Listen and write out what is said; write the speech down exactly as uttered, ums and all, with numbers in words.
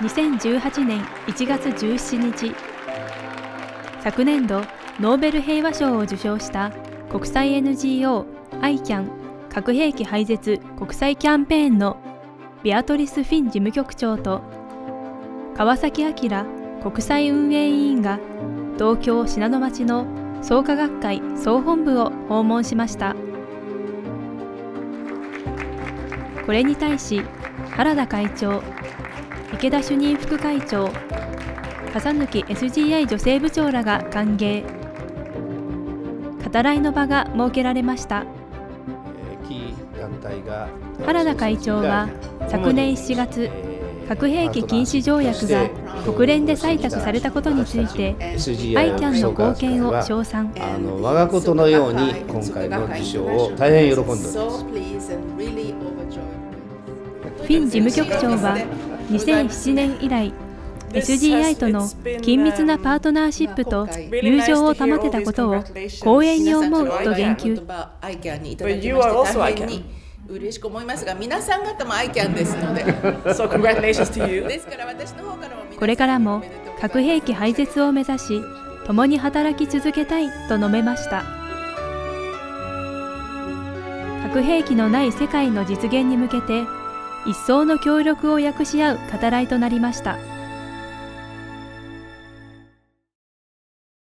にせんじゅうはちねんいちがつじゅうしちにち、昨年度ノーベル平和賞を受賞した国際 エヌジーオー アイキャン 核兵器廃絶国際キャンペーンのベアトリス・フィン事務局長と川崎明国際運営委員が東京・信濃町の創価学会総本部を訪問しました。これに対し原田会長、池田主任副会長、笠貫 エスジーアイ 女性部長らが歓迎。語らいの場が設けられました。原田会長は昨年しちがつ、核兵器禁止条約が国連で採択されたことについて、アイキャン の貢献を称賛。 あの我がことのように今回の受賞を大変喜んでおります。 フィン事務局長はにせんななねん以来、エスジーアイ との緊密なパートナーシップと友情を保てたことを光栄に思うと言及。 嬉しく思いますが、皆さん方もアイキャンですので、 So congratulations to you. ですから私の方からもこれからも核兵器廃絶を目指し、共に働き続けたいと述べました。核兵器のない世界の実現に向けて、一層の協力を約し合う語らいとなりました。